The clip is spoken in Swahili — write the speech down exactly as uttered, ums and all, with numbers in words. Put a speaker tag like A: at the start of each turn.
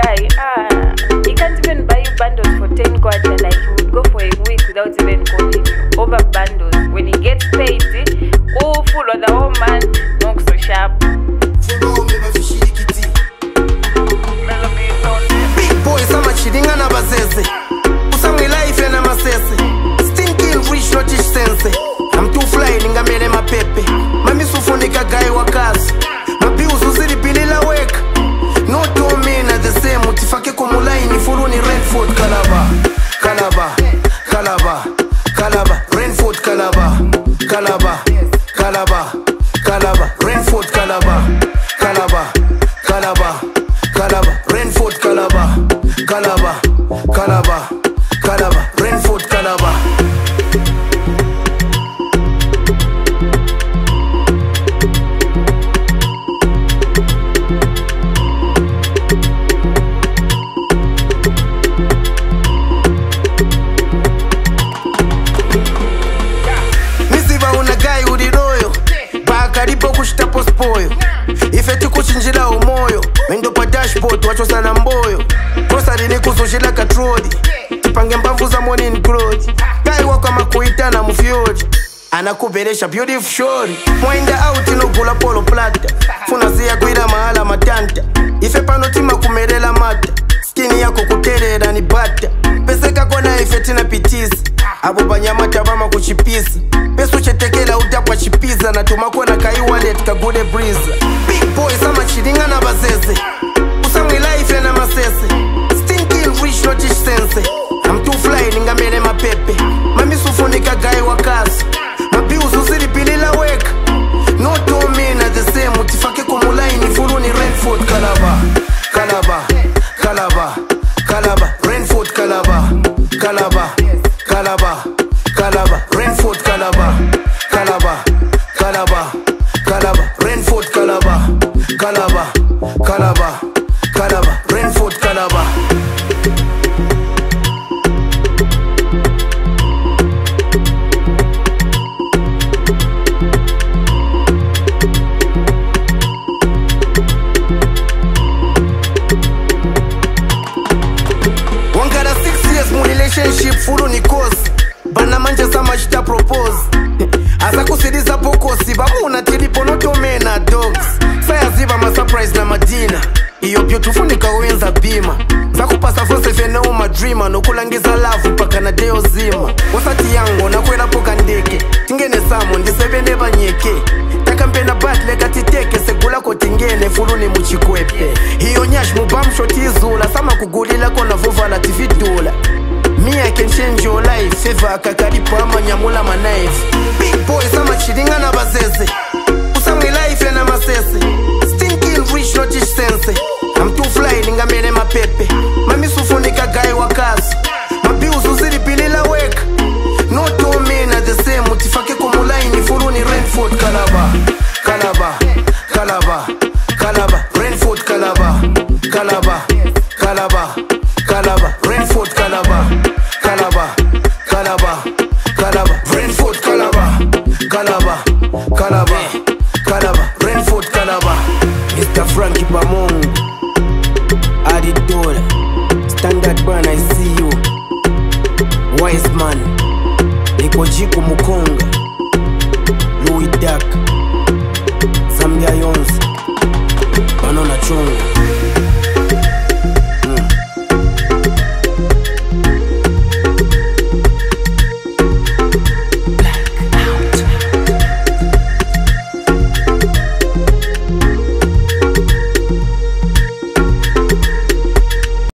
A: guy, ah, he can't even buy you bundles for ten kwacha. Like he would go for a week without even calling you over bundles. When he gets paid, oh, full of the whole man, not so sharp.
B: Big boy, sama chidinga na bazeze. Usamwe life ya na masese. Stinking rich, not ish sense. I'm too fly, ninga mele mapepe. Mami sufunika guy wakazi. Mabi uzuziri bilila weka. No two men are the same. Utifake kumulai ni fulu ni Renford Kalaba. Kalaba, Kalaba, Kalaba, Renford Kalaba. Kalaba, Kalaba, Kalaba, Renford Kalaba. Kalaba, Kalaba, Kalaba, Renford Kalaba. Kalaba, Kalaba, Kalaba, Renford Kalaba. Misiva una guy uriroyo bakaripo kushitapo spoyo ifeti kuchinjila umoyo wendo pa dashboard wacho sana mboyo kosarini kusushila katrodi tipange mbavu za morning clothes guy wako makuitana mufyori anakuberesha beautiful shori mwenda out inogula polo plata funa siya kuira mahala matanta ife panotima kumerela mata skini yako kuterera ni bata peseka kona ifeti na pitisi abo banyamata bama kuchipisi pesu chetekela utapa chipiza na tumakona kai wallet kagude breeze. Big boy sama chidinga na bazeze. Usamwe life ya na masese. Stinking rich not ish sense. I'm too fly ninga mele mapepe. Mami sufunika guy wakazi. Mabi uzuziri bilila weka. No two men are the same. Utifake kumulai ni fulu ni Renford Kalaba. Kalaba, Kalaba, Kalaba, Renford Kalaba. Kalaba, Kalaba, Kalaba, Renford Kalaba. Kalaba, Kalaba, Kalaba, Renford Kalaba. Kalaba, Kalaba, Kalaba, Renford Kalaba. Wangara six years mu relationship furu ni cause. Bana manje sama chita propose. Asa kusiriza pokosi babuna tilipo noto mena dogs. Saya ziba ma surprise na madina. Iyo beautiful nikawenza bima. Zakupasa fose fene uma dreamer. Nokulangiza love paka na deo zima. Wasati yango na kwela poka ndeke. Tingene samo ndisebene banyeke. Takampena batle katiteke. Segula ko tingene fulu ni muchikwepe. Hiyo nyash mubamshoti izula. Sama kugulila kona vuva la T V dola. Me, I can change your life. Favor kakaripo ama nyamula ma knife. Big boy sama chidinga na bazeze. Usamwe life ya na masese. Stinking rich not ish sense. I'm too fly ninga mele mapepe. Mami sufunika guy wakazi. Mabi uzuziri bilila weka. No two men are the same. Utifake kumulai ni fulu ni Renford Kalaba. Kalaba, Kalaba, Kalaba, Renford Kalaba. Kalaba, Kalaba, Kalaba, Renford Kalaba. Kalaba, Kalaba, Kalaba, Renford Kalaba. Kalaba, Kalaba, Kalaba, Renford Kalaba. Mister Frankie Bamongo, Adidola, Standard Burn, I see you. Wise man, Nikojiko Mukonga, Louis Duck, Zambia Yons, Banana Chonga.